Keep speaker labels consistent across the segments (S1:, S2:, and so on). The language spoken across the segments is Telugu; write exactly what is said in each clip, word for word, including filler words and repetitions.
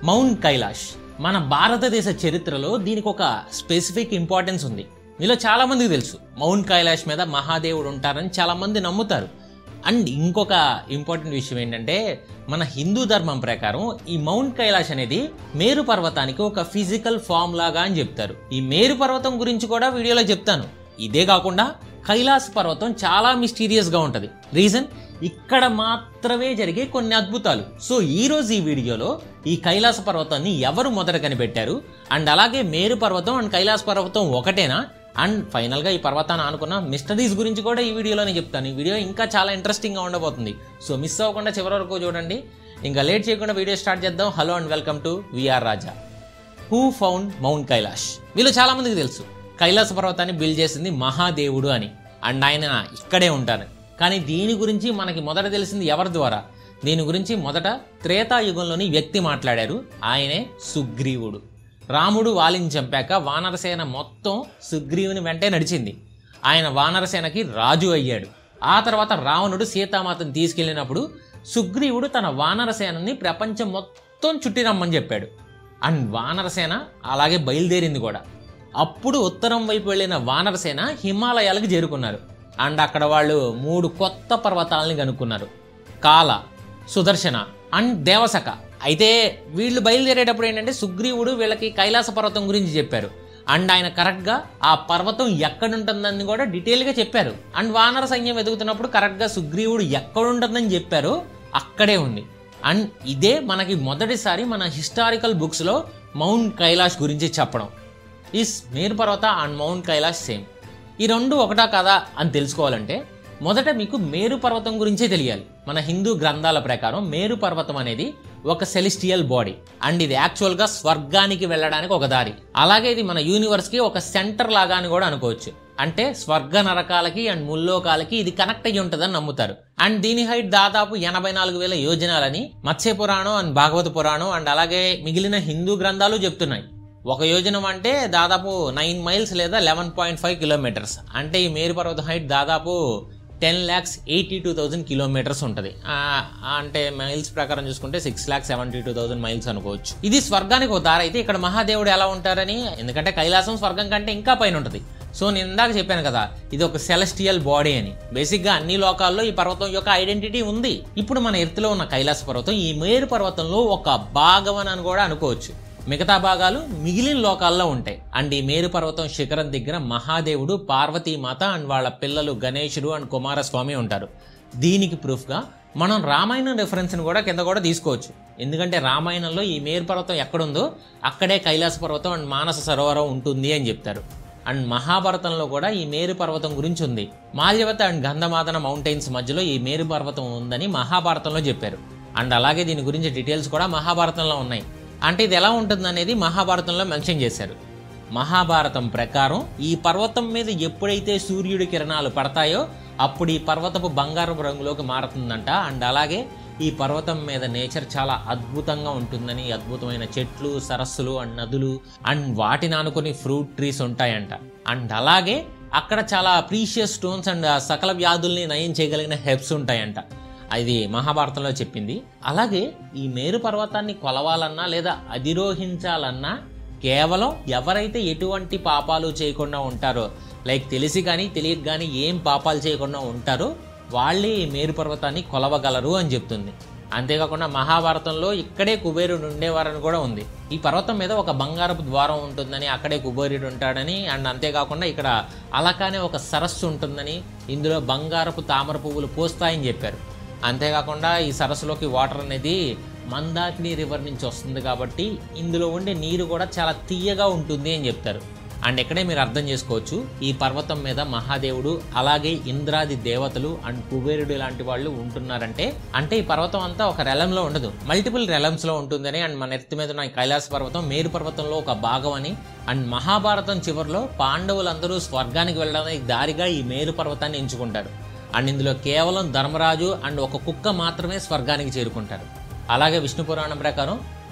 S1: మౌంట్ కైలాష్ మన భారతదేశ చరిత్రలో దీనికి ఒక స్పెసిఫిక్ ఇంపార్టెన్స్ ఉంది. మీలో చాలా మందికి తెలుసు మౌంట్ కైలాష్ మీద మహాదేవుడు ఉంటారని చాలా మంది నమ్ముతారు. అండ్ ఇంకొక ఇంపార్టెంట్ విషయం ఏంటంటే మన హిందూ ధర్మం ప్రకారం ఈ మౌంట్ కైలాష్ అనేది మేరు పర్వతానికి ఒక ఫిజికల్ ఫామ్ లాగా అని చెప్తారు. ఈ మేరు పర్వతం గురించి కూడా వీడియోలో చెప్తాను. ఇదే కాకుండా కైలాస పర్వతం చాలా మిస్టీరియస్ గా ఉంటది. రీజన్ ఇక్కడ మాత్రమే జరిగే కొన్ని అద్భుతాలు. సో ఈ రోజు ఈ వీడియోలో ఈ కైలాస పర్వతాన్ని ఎవరు మొదట కనిపెట్టారు, అండ్ అలాగే మేరు పర్వతం అండ్ కైలాస పర్వతం ఒకటేనా, అండ్ ఫైనల్ గా ఈ పర్వతాన్ని ఆనుకున్న మిస్టరీస్ గురించి కూడా ఈ వీడియోలోనే చెప్తాను. ఈ వీడియో ఇంకా చాలా ఇంట్రెస్టింగ్ గా ఉండబోతుంది. సో మిస్ అవ్వకుండా చివరి వరకు చూడండి. ఇంకా లేట్ చేయకుండా వీడియో స్టార్ట్ చేద్దాం. Hello and welcome to VR Raja. Who found mount Kailash? వీళ్ళు చాలా మందికి తెలుసు కైలాస పర్వతాన్ని బిల్డ్ చేసింది మహాదేవుడు అని, అండ్ ఆయన ఇక్కడే ఉంటారు. కానీ దీని గురించి మనకి మొదట తెలిసింది ఎవరి ద్వారా? దీని గురించి మొదట త్రేతాయుగంలోని వ్యక్తి మాట్లాడారు. ఆయనే సుగ్రీవుడు. రాముడు వాలిని చంపాక వానరసేన మొత్తం సుగ్రీవుని వెంటే నడిచింది. ఆయన వానరసేనకి రాజు అయ్యాడు. ఆ తర్వాత రావణుడు సీతామాతను తీసుకెళ్ళినప్పుడు సుగ్రీవుడు తన వానరసేనని ప్రపంచం మొత్తం చుట్టి రమ్మని చెప్పాడు. అండ్ వానరసేన అలాగే బయలుదేరింది కూడా. అప్పుడు ఉత్తరం వైపు వెళ్ళిన వానరసేన హిమాలయాలకు చేరుకున్నారు. అండ్ అక్కడ వాళ్ళు మూడు కొత్త పర్వతాలని కనుక్కున్నారు: కాల, సుదర్శన అండ్ దేవసక. అయితే వీళ్ళు బయలుదేరేటప్పుడు ఏంటంటే సుగ్రీవుడు వీళ్ళకి కైలాస పర్వతం గురించి చెప్పారు. అండ్ ఆయన కరెక్ట్గా ఆ పర్వతం ఎక్కడుంటుందని కూడా డీటెయిల్గా చెప్పారు. అండ్ వానర సైన్యం ఎదుగుతున్నప్పుడు కరెక్ట్గా సుగ్రీవుడు ఎక్కడుంటుందని చెప్పారు, అక్కడే ఉంది. అండ్ ఇదే మనకి మొదటిసారి మన హిస్టారికల్ బుక్స్లో మౌంట్ కైలాష్ గురించి చెప్పడం. ఈస్ మేరు పర్వత అండ్ మౌంట్ కైలాష్ సేమ్. ఈ రెండు ఒకటా కదా అని తెలుసుకోవాలంటే మొదట మీకు మేరు పర్వతం గురించే తెలియాలి. మన హిందూ గ్రంథాల ప్రకారం మేరు పర్వతం అనేది ఒక సెలిస్టియల్ బాడీ, అండ్ ఇది యాక్చువల్గా స్వర్గానికి వెళ్ళడానికి ఒక దారి. అలాగే ఇది మన యూనివర్స్కి ఒక సెంటర్ లాగా అని కూడా అనుకోవచ్చు. అంటే స్వర్గ నరకాలకి అండ్ ముల్లోకాలకి ఇది కనెక్ట్ అయ్యి ఉంటుందని నమ్ముతారు. అండ్ దీని హైట్ దాదాపు ఎనభై నాలుగు వేల యోజనాలని మత్స్య పురాణం అండ్ భాగవత పురాణం అండ్ అలాగే మిగిలిన హిందూ గ్రంథాలు చెప్తున్నాయి. ఒక యోజనం అంటే దాదాపు నైన్ మైల్స్ లేదా లెవెన్ పాయింట్ ఫైవ్ కిలోమీటర్స్. అంటే ఈ మేరు పర్వతం హైట్ దాదాపు ten lakhs eighty two thousand kilometres ఉంటుంది. అంటే మైల్స్ ప్రకారం చూసుకుంటే six lakhs seventy two thousand miles అనుకోవచ్చు. ఇది స్వర్గానికి ఒక దారి. అయితే ఇక్కడ మహాదేవుడు ఎలా ఉంటారని, ఎందుకంటే కైలాసం స్వర్గం కంటే ఇంకా పైన ఉంటుంది. సో నేను ఇందాక చెప్పాను కదా, ఇది ఒక సెలెస్టియల్ బాడీ అని. బేసిక్గా అన్ని లోకాల్లో ఈ పర్వతం యొక్క ఐడెంటిటీ ఉంది. ఇప్పుడు మన ఎర్త్లో ఉన్న కైలాస పర్వతం ఈ మేరు పర్వతంలో ఒక భాగం అని కూడా అనుకోవచ్చు. మిగతా భాగాలు మిగిలిన లోకాల్లో ఉంటాయి. అండ్ ఈ మేరు పర్వతం శిఖరం దగ్గర మహాదేవుడు, పార్వతీమాత అండ్ వాళ్ళ పిల్లలు గణేశుడు అండ్ కుమారస్వామి ఉంటారు. దీనికి ప్రూఫ్గా మనం రామాయణం రెఫరెన్స్ని కూడా కింద కూడా తీసుకోవచ్చు. ఎందుకంటే రామాయణంలో ఈ మేరు పర్వతం ఎక్కడుందో అక్కడే కైలాస పర్వతం అండ్ మానస సరోవరం ఉంటుంది అని చెప్తారు. అండ్ మహాభారతంలో కూడా ఈ మేరు పర్వతం గురించి ఉంది. మాల్యవత అండ్ గంధమాదన మౌంటైన్స్ మధ్యలో ఈ మేరు పర్వతం ఉందని మహాభారతంలో చెప్పారు. అండ్ అలాగే దీని గురించి డీటెయిల్స్ కూడా మహాభారతంలో ఉన్నాయి. అంటే ఇది ఎలా ఉంటుంది అనేది మహాభారతంలో మెన్షన్ చేశారు. మహాభారతం ప్రకారం ఈ పర్వతం మీద ఎప్పుడైతే సూర్యుడి కిరణాలు పడతాయో అప్పుడు ఈ పర్వతపు బంగారపు రంగులోకి మారుతుందంట. అండ్ అలాగే ఈ పర్వతం మీద నేచర్ చాలా అద్భుతంగా ఉంటుందని, అద్భుతమైన చెట్లు, సరస్సులు అండ్ నదులు అండ్ వాటిని ఆనుకొని ఫ్రూట్ ట్రీస్ ఉంటాయంట. అండ్ అలాగే అక్కడ చాలా ప్రీషియస్ స్టోన్స్ అండ్ సకల వ్యాధుల్ని నయం చేయగలిగిన హెర్బ్స్ ఉంటాయంట. అది మహాభారతంలో చెప్పింది. అలాగే ఈ మేరు పర్వతాన్ని కొలవాలన్నా లేదా అధిరోహించాలన్నా కేవలం ఎవరైతే ఎటువంటి పాపాలు చేయకుండా ఉంటారో, లైక్ తెలిసి కానీ తెలియక కానీ ఏం పాపాలు చేయకుండా ఉంటారో వాళ్ళే ఈ మేరు పర్వతాన్ని కొలవగలరు అని చెప్తుంది. అంతేకాకుండా మహాభారతంలో ఇక్కడే కుబేరుడు ఉండేవారని కూడా ఉంది. ఈ పర్వతం మీద ఒక బంగారపు ద్వారం ఉంటుందని, అక్కడే కుబేరుడు ఉంటాడని, అండ్ అంతేకాకుండా ఇక్కడ అలకానే ఒక సరస్సు ఉంటుందని, ఇందులో బంగారపు తామర పువ్వులు పోస్తాయని చెప్పారు. అంతేకాకుండా ఈ సరస్సులోకి వాటర్ అనేది మందాకిని రివర్ నుంచి వస్తుంది కాబట్టి ఇందులో ఉండే నీరు కూడా చాలా తీయగా ఉంటుంది అని చెప్తారు. అండ్ ఇక్కడే మీరు అర్థం చేసుకోవచ్చు ఈ పర్వతం మీద మహాదేవుడు అలాగే ఇంద్రాది దేవతలు అండ్ కుబేరుడు లాంటి వాళ్ళు ఉంటున్నారంటే. అంటే ఈ పర్వతం అంతా ఒక రెలంలో ఉండదు, మల్టిపుల్ రెలమ్స్లో ఉంటుందని. అండ్ మన ఎర్త్ మీద ఉన్న కైలాస పర్వతం మేరు పర్వతంలో ఒక భాగం అని. అండ్ మహాభారతం చివరిలో పాండవులందరూ స్వర్గానికి వెళ్ళడానికి దారిగా ఈ మేరు పర్వతాన్ని ఎంచుకుంటారు. అండ్ ఇందులో కేవలం ధర్మరాజు అండ్ ఒక కుక్క మాత్రమే స్వర్గానికి చేరుకుంటారు. అలాగే విష్ణు పురాణం ప్రకారం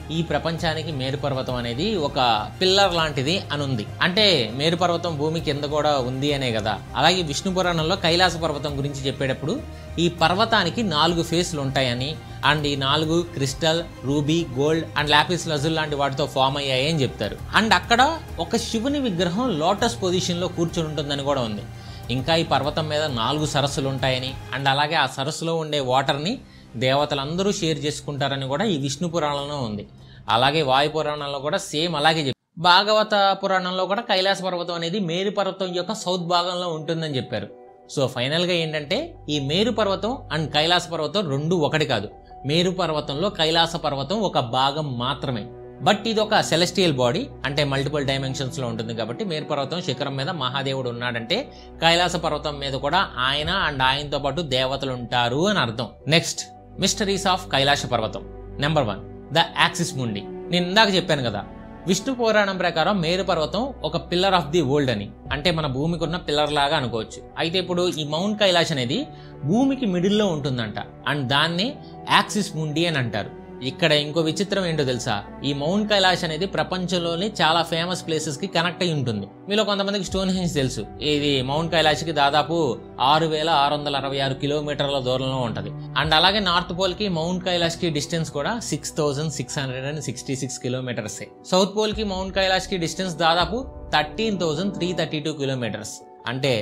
S1: ఈ ప్రపంచానికి మేరు పర్వతం అనేది ఒక పిల్లర్ లాంటిది అని ఉంది. అంటే మేరు పర్వతం భూమి కింద కూడా ఉంది అనే కదా. అలాగే విష్ణు పురాణంలో కైలాస పర్వతం గురించి చెప్పేటప్పుడు ఈ పర్వతానికి నాలుగు ఫేస్లు ఉంటాయని, అండ్ ఈ నాలుగు crystal, ruby, gold and lapis lazuli లాంటి వాటితో ఫామ్ అయ్యాయి అని చెప్తారు. అండ్ అక్కడ ఒక శివుని విగ్రహం లోటస్ పొజిషన్లో కూర్చుని ఉంటుందని కూడా ఉంది. ఇంకా ఈ పర్వతం మీద నాలుగు సరస్సులు ఉంటాయని, అండ్ అలాగే ఆ సరస్సులో ఉండే వాటర్ని దేవతలందరూ షేర్ చేసుకుంటారని కూడా ఈ విష్ణు పురాణంలో ఉంది. అలాగే వాయు పురాణంలో కూడా సేమ్ అలాగే చెప్పారు. భాగవత పురాణంలో కూడా కైలాస పర్వతం అనేది మేరు పర్వతం యొక్క సౌత్ భాగంలో ఉంటుందని చెప్పారు. సో ఫైనల్గా ఏంటంటే ఈ మేరు పర్వతం అండ్ కైలాస పర్వతం రెండు ఒకటి కాదు. మేరు పర్వతంలో కైలాస పర్వతం ఒక భాగం మాత్రమే. బట్ ఇది ఒక సెలెస్టియల్ బాడీ, అంటే మల్టిపుల్ డైమెన్షన్స్లో ఉంటుంది కాబట్టి మేరు పర్వతం శిఖరం మీద మహాదేవుడు ఉన్నాడంటే కైలాస పర్వతం మీద కూడా ఆయన అండ్ ఆయనతో పాటు దేవతలు ఉంటారు అని అర్థం. నెక్స్ట్, మిస్టరీస్ ఆఫ్ కైలాస పర్వతం. Number one, the axis mundi. నేను ఇందాక చెప్పాను కదా, విష్ణు పురాణం ప్రకారం మేరు పర్వతం ఒక పిల్లర్ ఆఫ్ ది వరల్డ్ అని, అంటే మన భూమికి ఉన్న పిల్లర్ లాగా అనుకోవచ్చు. అయితే ఇప్పుడు ఈ మౌంట్ కైలాష్ అనేది భూమికి మిడిల్లో ఉంటుందంట, అండ్ దాన్ని యాక్సిస్ ముండి అని అంటారు. ఇక్కడ ఇంకో విచిత్రం ఏంటో తెలుసా, ఈ మౌంట్ కైలాష్ అనేది ప్రపంచంలోని చాలా ఫేమస్ ప్లేసెస్ కి కనెక్ట్ అయి ఉంటుంది. మీలో కొంతమందికి స్టోన్ హెంజ్ తెలుసు. ఇది మౌంట్ కైలాష్ కి దాదాపు ఆరు వేల ఆరు వందల అరవై ఆరు కిలోమీటర్ల దూరంలో ఉంటది. అండ్ అలాగే నార్త్ పోల్ కి మౌంట్ కైలాష్ కి డిస్టెన్స్ కూడా six thousand six hundred and sixty six kilometres. South pole కి మౌంట్ కైలాష్ కి డిస్టెన్స్ దాదాపు thirteen thousand three thirty two kilometres, అంటే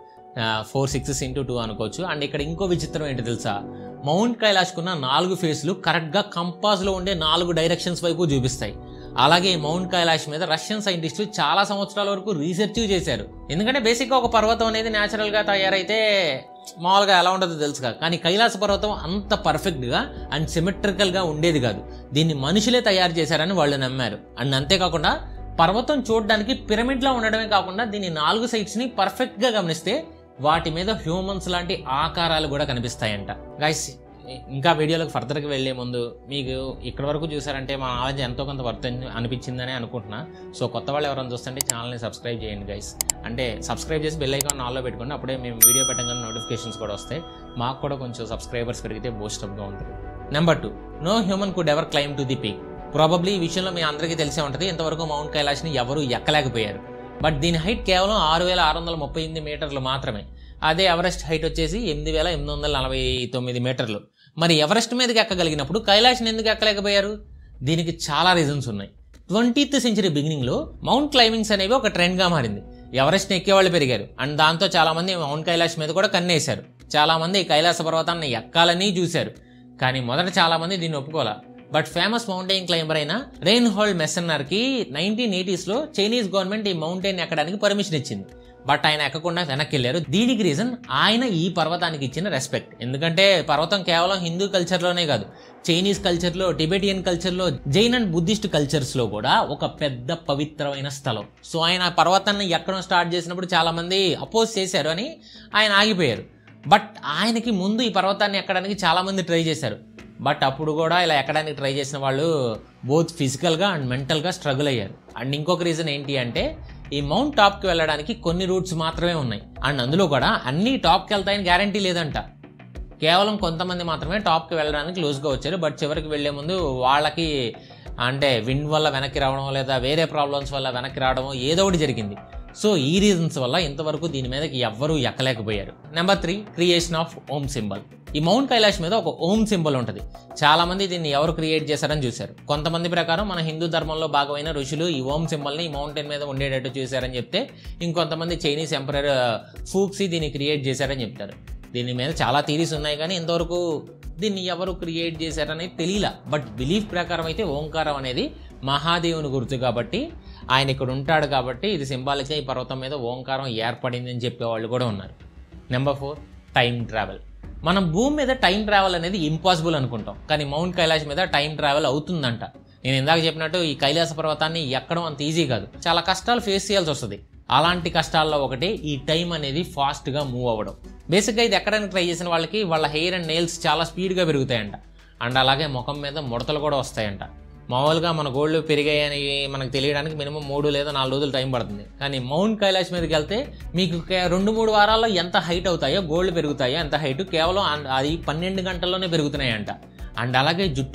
S1: ఫోర్ సిక్సెస్ ఇంటూ టూ అనుకోవచ్చు. అండ్ ఇక్కడ ఇంకో విచిత్రం ఏంటో తెలుసా, మౌంట్ కైలాష్ కున్న నాలుగు ఫేస్లు కరెక్ట్ గా కంపాస్ లో ఉండే నాలుగు డైరెక్షన్స్ వైపు చూపిస్తాయి. అలాగే మౌంట్ కైలాష్ మీద రష్యన్ సైంటిస్టులు చాలా సంవత్సరాల వరకు రీసెర్చ్ చేశారు. ఎందుకంటే బేసిక్ గా ఒక పర్వతం అనేది న్యాచురల్ గా తయారైతే మామూలుగా ఎలా ఉండదో తెలుసుగా, కానీ కైలాస పర్వతం అంత పర్ఫెక్ట్ గా అండ్ సిమెట్రికల్ గా ఉండేది కాదు. దీన్ని మనుషులే తయారు చేశారని వాళ్ళు నమ్మారు. అండ్ అంతేకాకుండా పర్వతం చూడడానికి పిరమిడ్ లా ఉండడమే కాకుండా దీని నాలుగు సైడ్స్ ని పర్ఫెక్ట్ గా గమనిస్తే వాటి మీద హ్యూమన్స్ లాంటి ఆకారాలు కూడా కనిపిస్తాయంట. గైస్, ఇంకా వీడియోలకు ఫర్దర్గా వెళ్లే ముందు మీకు ఇక్కడ వరకు చూసారంటే మా నాలెడ్జ్ ఎంతో కొంత వర్త్ అనిపించిందని అనుకుంటున్నా. సో కొత్త వాళ్ళు ఎవరైనా చూస్తుంటే ఛానల్ని సబ్స్క్రైబ్ చేయండి గైస్. అంటే సబ్స్క్రైబ్ చేసి బెల్ ఐకాన్ ఆన్లో పెట్టుకోండి, అప్పుడే మేము వీడియో పెట్టగానే నోటిఫికేషన్స్ కూడా వస్తాయి. మాకు కూడా కొంచెం సబ్స్క్రైబర్స్ పెరిగితే బూస్టప్గా ఉంటుంది. Number two, no human could ever climb to the peak. Probably ఈ విషయంలో మీ అందరికీ తెలిసే ఉంటుంది, ఇంతవరకు మౌంట్ కైలాష్ని ఎవరు ఎక్కలేకపోయారు. బట్ దీని హైట్ కేవలం ఆరు వేల ఆరు వందల ముప్పై ఎనిమిది మీటర్లు మాత్రమే. అదే ఎవరెస్ట్ హైట్ వచ్చేసి ఎనిమిది వేల ఎనిమిది వందల నలభై తొమ్మిది మీటర్లు. మరి ఎవరెస్ట్ మీదకి ఎక్కగలిగినప్పుడు కైలాష్ని ఎందుకు ఎక్కలేకపోయారు? దీనికి చాలా రీజన్స్ ఉన్నాయి. ట్వంటీత్ సెంచరీ బిగినింగ్ లో మౌంట్ క్లైంబింగ్స్ అనేవి ఒక ట్రెండ్ గా మారింది. ఎవరెస్ట్ని ఎక్కేవాళ్ళు పెరిగారు, అండ్ దాంతో చాలా మంది మౌంట్ కైలాష్ మీద కూడా కన్నేశారు. చాలా మంది కైలాస పర్వతాన్ని ఎక్కాలని చూశారు, కానీ మొదట చాలా మంది దీన్ని ఒప్పుకోలే. బట్ ఫేమస్ మౌంటైన్ క్లైంబర్ అయిన రెయిన్హోల్డ్ మెస్సన్నర్ కి నైన్టీన్ ఎయిటీస్ లో చైనీస్ గవర్నమెంట్ ఈ మౌంటైన్ ఎక్కడానికి పర్మిషన్ ఇచ్చింది. బట్ ఆయన ఎక్కకుండా వెనక్కి వెళ్ళారు. దీనికి రీజన్ ఆయన ఈ పర్వతానికి ఇచ్చిన రెస్పెక్ట్. ఎందుకంటే పర్వతం కేవలం హిందూ కల్చర్లోనే కాదు, చైనీస్ కల్చర్లో, టిబెటియన్ కల్చర్లో, జైన్ అండ్ బుద్ధిస్ట్ కల్చర్స్లో కూడా ఒక పెద్ద పవిత్రమైన స్థలం. సో ఆయన పర్వతాన్ని ఎక్కడం స్టార్ట్ చేసినప్పుడు చాలా మంది అపోజ్ చేశారు అని ఆయన ఆగిపోయారు. బట్ ఆయనకి ముందు ఈ పర్వతాన్ని ఎక్కడానికి చాలా మంది ట్రై చేశారు. బట్ అప్పుడు కూడా ఇలా ఎక్కడానికి ట్రై చేసిన వాళ్ళు బోత్ ఫిజికల్గా అండ్ మెంటల్గా స్ట్రగుల్ అయ్యారు. అండ్ ఇంకొక రీజన్ ఏంటి అంటే ఈ మౌంట్ టాప్కి వెళ్ళడానికి కొన్ని రూట్స్ మాత్రమే ఉన్నాయి, అండ్ అందులో కూడా అన్ని టాప్కి వెళ్తాయని గ్యారంటీ లేదంట. కేవలం కొంతమంది మాత్రమే టాప్కి వెళ్ళడానికి లూజ్గా వచ్చారు. బట్ చివరికి వెళ్లే ముందు వాళ్ళకి అంటే విండ్ వల్ల వెనక్కి రావడం లేదా వేరే ప్రాబ్లమ్స్ వల్ల వెనక్కి రావడం ఏదో ఒకటి జరిగింది. సో ఈ రీజన్స్ వల్ల ఇంతవరకు దీని మీదకి ఎవ్వరూ ఎక్కలేకపోయారు. Number three, creation of Om symbol. ఈ మౌంట్ కైలాష్ మీద ఒక ఓం సింబల్ ఉంటుంది. చాలా మంది దీన్ని ఎవరు క్రియేట్ చేశారని చూశారు. కొంతమంది ప్రకారం మన హిందూ ధర్మంలో భాగమైన ఋషులు ఈ ఓం సింబల్ని ఈ మౌంటైన్ మీద ఉండేటట్టు చూశారని చెప్తే, ఇంకొంతమంది చైనీస్ ఎంపరర్ ఫూక్సీ దీన్ని క్రియేట్ చేశారని చెప్తారు. దీని మీద చాలా థీరీస్ ఉన్నాయి, కానీ ఇంతవరకు దీన్ని ఎవరు క్రియేట్ చేశారనేది తెలియలా. బట్ బిలీఫ్ ప్రకారం అయితే ఓంకారం అనేది మహాదేవుని గుర్తు కాబట్టి, ఆయన ఇక్కడ ఉంటాడు కాబట్టి ఇది సింబాలిక్గా ఈ పర్వతం మీద ఓంకారం ఏర్పడింది అని చెప్పేవాళ్ళు కూడా ఉన్నారు. Number four, time travel. మనం భూమి మీద టైం ట్రావెల్ అనేది ఇంపాసిబుల్ అనుకుంటాం, కానీ మౌంట్ కైలాష్ మీద టైం ట్రావెల్ అవుతుందంట. నేను ఇందాక చెప్పినట్టు ఈ కైలాస పర్వతాన్ని ఎక్కడం అంత ఈజీ కాదు, చాలా కష్టాలు ఫేస్ చేయాల్సి వస్తుంది. అలాంటి కష్టాల్లో ఒకటి ఈ టైం అనేది ఫాస్ట్గా మూవ్ అవ్వడం. బేసిక్గా ఇది ఎక్కడానికి ట్రై చేసిన వాళ్ళకి వాళ్ళ హెయిర్ అండ్ నెయిల్స్ చాలా స్పీడ్గా పెరుగుతాయంట, అండ్ అలాగే ముఖం మీద ముడతలు కూడా వస్తాయంట. మామూలుగా మన గోల్డ్ పెరిగాయని మనకు తెలియడానికి మినిమం మూడు లేదా నాలుగు రోజులు టైం పడుతుంది, కానీ మౌంట్ కైలాష్ మీదకి వెళ్తే మీకు రెండు మూడు వారాల్లో ఎంత హైట్ అవుతాయో, గోల్డ్ పెరుగుతాయో ఎంత హైట్ కేవలం అది పన్నెండు గంటల్లోనే పెరుగుతున్నాయంట. అండ్ అలాగే జుట్టు కూడా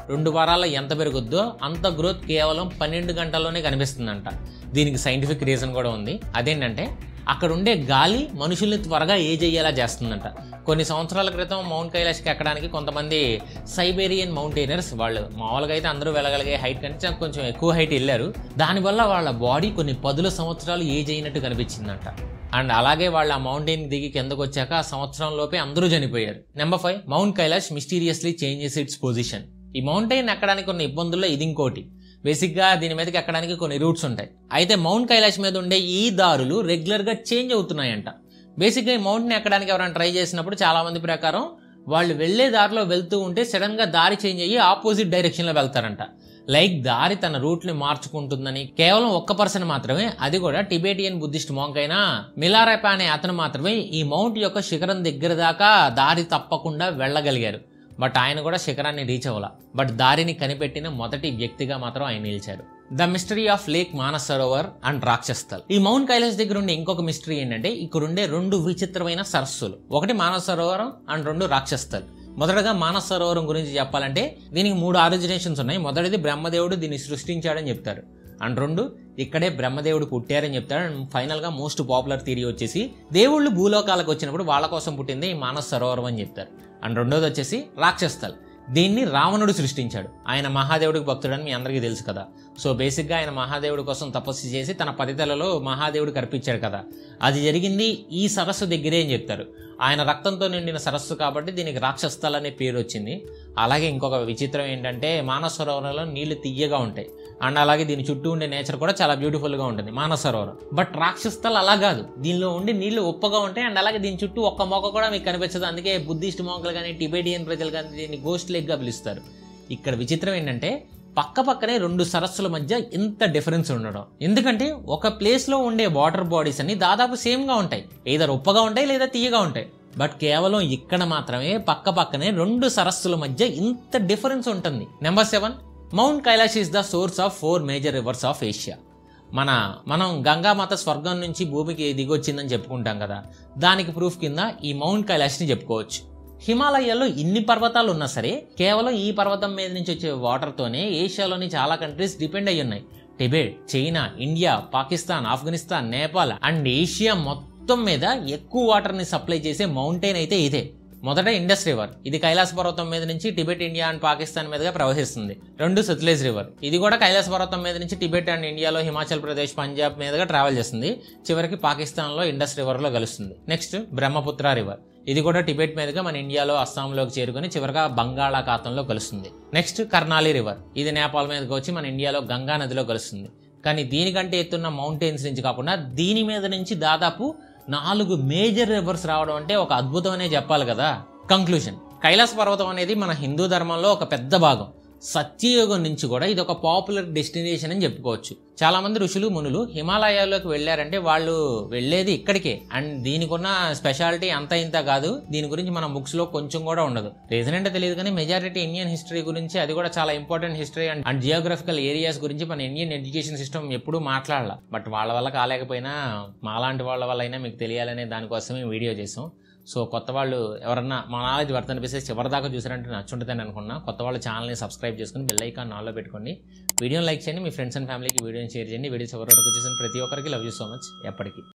S1: రెండు వారాల్లో ఎంత పెరుగుద్దో అంత గ్రోత్ కేవలం పన్నెండు గంటల్లోనే కనిపిస్తుందంట. దీనికి సైంటిఫిక్ రీజన్ కూడా ఉంది. అదేంటంటే అక్కడ ఉండే గాలి మనుషుల్ని త్వరగా ఏజ్ అయ్యేలా చేస్తుందంట. కొన్ని సంవత్సరాల క్రితం మౌంట్ కైలాష్కి ఎక్కడానికి కొంతమంది సైబేరియన్ మౌంటైనర్స్, వాళ్ళు మామూలుగా అయితే అందరూ వెళ్ళగలిగే హైట్ కంటే కొంచెం ఎక్కువ హైట్ వెళ్ళారు. దానివల్ల వాళ్ళ బాడీ కొన్ని పదుల సంవత్సరాలు ఏజ్ అయినట్టు కనిపించిందంట. అండ్ అలాగే వాళ్ళు ఆ మౌంటైన్ దిగి కిందకు వచ్చాక ఆ సంవత్సరం లోపే అందరూ చనిపోయారు. Number five, mount Kailash mysteriously changes its position. ఈ మౌంటైన్ ఎక్కడానికి కొన్ని ఇబ్బందుల్లో ఇది ఇంకోటి. బేసిక్గా దీని మీదకి ఎక్కడానికి కొన్ని రూట్స్ ఉంటాయి. అయితే మౌంట్ కైలాష్ మీద ఉండే ఈ దారులు రెగ్యులర్గా చేంజ్ అవుతున్నాయంట. బేసిక్గా ఈ మౌంటైన్ ఎక్కడానికి ఎవరైనా ట్రై చేసినప్పుడు చాలా మంది ప్రకారం వాళ్ళు వెళ్లే దారిలో వెళ్తూ ఉంటే సడన్ గా దారి చేంజ్ అయ్యి ఆపోజిట్ డైరెక్షన్ లో వెళ్తారంట. లైక్ దారి తన రూట్ ని మార్చుకుంటుందని కేవలం ఒక్క పర్సన్ మాత్రమే, అది కూడా టిబేటియన్ బుద్ధిస్ట్ మాంక్ అయిన మిలారెపా అనే అతను మాత్రమే ఈ మౌంట్ యొక్క శిఖరం దగ్గర దాకా దారి తప్పకుండా వెళ్ళగలిగారు. బట్ ఆయన కూడా శిఖరాన్ని రీచ్ అవ్వాల. బట్ దారిని కనిపెట్టిన మొదటి వ్యక్తిగా మాత్రం ఆయన నిలిచారు. The mystery of lake Manas Sarovar and Rakshastal. ఈ మౌంట్ కైలాష్ దగ్గర ఉండే ఇంకొక మిస్టరీ ఏంటంటే ఇక్కడ ఉండే రెండు విచిత్రమైన సరస్సులు, ఒకటి మానస్ సరోవరం అండ్ రెండు రాక్షస్థల్. మొదటగా మానస్ సరోవరం గురించి చెప్పాలంటే దీనికి మూడు ఆరిజినేషన్స్ ఉన్నాయి. మొదటిది బ్రహ్మదేవుడు దీన్ని సృష్టించాడని చెప్తారు. అండ్ రెండు ఇక్కడే బ్రహ్మదేవుడు పుట్టారని చెప్తాడు. అండ్ ఫైనల్ గా మోస్ట్ పాపులర్ థియరీ వచ్చేసి దేవుళ్ళు భూలోకాలకు వచ్చినప్పుడు వాళ్ళ కోసం పుట్టింది ఈ మానస్ సరోవరం అని చెప్తారు. అండ్ రెండోది వచ్చేసి రాక్షస్థల్. దీన్ని రావణుడు సృష్టించాడు. ఆయన మహాదేవుడికి భక్తుడని మీ అందరికీ తెలుసు కదా. సో బేసిక్గా ఆయన మహాదేవుడి కోసం తపస్సు చేసి తన పదితలలో మహాదేవుడికి అర్పించాడు కదా. అది జరిగింది ఈ సరస్సు దగ్గరే అని చెప్తారు. ఆయన రక్తంతో నిండిన సరస్సు కాబట్టి దీనికి రాక్షస్థల్ అనే పేరు వచ్చింది. అలాగే ఇంకొక విచిత్రం ఏంటంటే మానస సరోవరంలో నీళ్లు తియ్యగా ఉంటాయి. అండ్ అలాగే దీని చుట్టూ ఉండే నేచర్ కూడా చాలా బ్యూటిఫుల్ గా ఉంటుంది మానస సరోవరం. బట్ రాక్షస్థల్ అలా కాదు, దీనిలో ఉండే నీళ్లు ఉప్పగా ఉంటాయి. అండ్ అలాగే దీని చుట్టూ ఒక్క మొక్క కూడా మీకు కనిపించదు. అందుకే బుద్ధిస్ట్ మోంకులు కానీ టిబేటియన్ ప్రజలు కానీ దీన్ని గోస్ట్ లేక్ గా పిలుస్తారు. ఇక్కడ విచిత్రం ఏంటంటే పక్క పక్కనే రెండు సరస్సుల మధ్య ఇంత డిఫరెన్స్ ఉండడం. ఎందుకంటే ఒక ప్లేస్ లో ఉండే వాటర్ బాడీస్ అన్ని దాదాపు సేమ్ గా ఉంటాయి, ఏదో ఉప్పగా ఉంటాయి లేదా తీయగా ఉంటాయి. బట్ కేవలం ఇక్కడ మాత్రమే పక్క పక్కనే రెండు సరస్సుల మధ్య ఇంత డిఫరెన్స్ ఉంటుంది. Number seven, mount Kailash is the source of four major rivers of Asia. మన మనం గంగామాత స్వర్గం నుంచి భూమికి దిగొచ్చిందని చెప్పుకుంటాం కదా, దానికి ప్రూఫ్ కింద ఈ మౌంట్ కైలాష్ని చెప్పుకోవచ్చు. హిమాలయాల్లో ఇన్ని పర్వతాలు ఉన్నా సరే కేవలం ఈ పర్వతం మీద నుంచి వచ్చే వాటర్తోనే ఏషియాలోని చాలా కంట్రీస్ డిపెండ్ అయ్యి ఉన్నాయి. Tibet, China, India, Pakistan, Afghanistan, Nepal and Asia మొత్తం మీద ఎక్కువ వాటర్ని సప్లై చేసే మౌంటైన్ అయితే ఇదే. మొదట ఇండస్ రివర్, ఇది కైలాస పర్వతం మీద నుంచి టిబెట్, ఇండియా అండ్ పాకిస్తాన్ మీదుగా ప్రవహిస్తుంది. రెండు సత్లెజ్ రివర్, ఇది కూడా కైలాస పర్వతం మీద నుంచి టిబెట్ అండ్ ఇండియాలో హిమాచల్ ప్రదేశ్, పంజాబ్ మీదుగా ట్రావెల్ చేస్తుంది. చివరికి పాకిస్తాన్ లో ఇండస్ రివర్ లో కలుస్తుంది. నెక్స్ట్ బ్రహ్మపుత్ర రివర్, ఇది కూడా టిబెట్ మీదుగా మన ఇండియాలో అస్సాంలోకి చేరుకుని చివరిగా బంగాళాఖాతంలో కలుస్తుంది. నెక్స్ట్ కర్నాలి రివర్, ఇది నేపాల్ మీదకి వచ్చి మన ఇండియాలో గంగా నదిలో కలుస్తుంది. కానీ దీనికంటే ఎత్తున్న మౌంటైన్స్ నుంచి కాకుండా దీని మీద నుంచి దాదాపు నాలుగు మేజర్ రివర్స్ రావడం అంటే ఒక అద్భుతం అనే చెప్పాలి కదా. కంక్లూజన్, కైలాస పర్వతం అనేది మన హిందూ ధర్మంలో ఒక పెద్ద భాగం. సత్యయుగం నుంచి కూడా ఇది ఒక పాపులర్ డెస్టినేషన్ అని చెప్పుకోవచ్చు. చాలా మంది ఋషులు మునులు హిమాలయాల్లోకి వెళ్ళారంటే వాళ్ళు వెళ్ళేది ఇక్కడికే. అండ్ దీనికి ఉన్న స్పెషాలిటీ అంత ఇంత కాదు, దీని గురించి మన బుక్స్ లో కొంచెం కూడా ఉండదు. రీజన్ అంటే తెలియదు కానీ మెజారిటీ ఇండియన్ హిస్టరీ గురించి, అది కూడా చాలా important history and and geographical areas గురించి మన ఇండియన్ ఎడ్యుకేషన్ సిస్టమ్ ఎప్పుడూ మాట్లాడాల. బట్ వాళ్ళ వల్ల కాలేకపోయినా మాలాంటి వాళ్ళ వల్ల అయినా మీకు తెలియాలనే దానికోసమే వీడియో చేసాం. సో కొత్త వాళ్ళు ఎవరన్నా మా నాలెడ్జ్ వర్త్ అనిపిస్తే చివరిదాకా చూసారంటే నచ్చుంటుందని అనుకున్నా. కొత్త వాళ్ళు ఛానల్ని సబ్స్క్రైబ్ చేసుకుని బెల్ ఐకాన్ ఆన్లో పెట్టుకోండి. వీడియోని లైక్ చేయండి, మీ ఫ్రెండ్స్ అండ్ ఫ్యామిలీకి వీడియోని షేర్ చేయండి. వీడియో చివరి వరకు చూసిన ప్రతి ఒక్కరికి లవ్ యూ సో మచ్. ఎప్పటికీ